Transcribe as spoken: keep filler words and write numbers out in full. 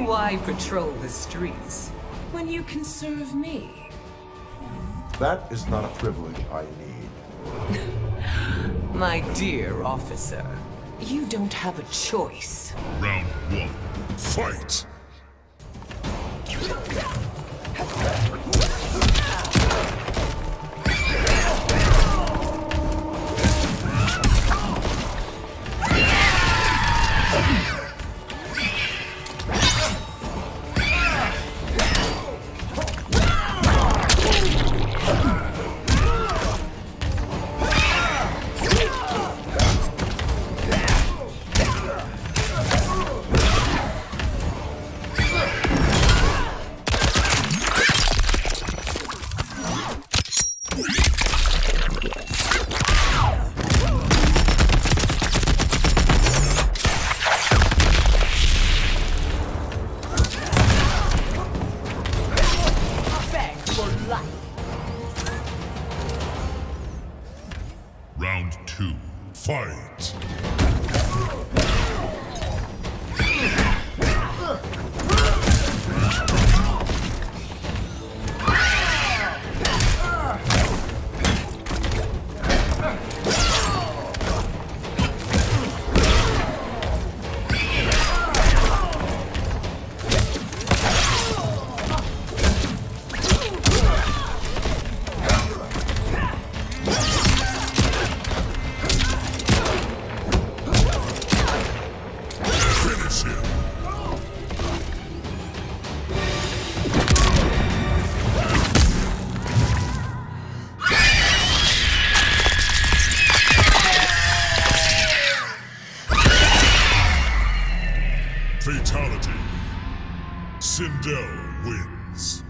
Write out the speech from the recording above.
why patrol the streets when you can serve me? That is not a privilege I need. My dear officer, you don't have a choice. Round one, fight! Round two, fight! Fatality. Sindel wins.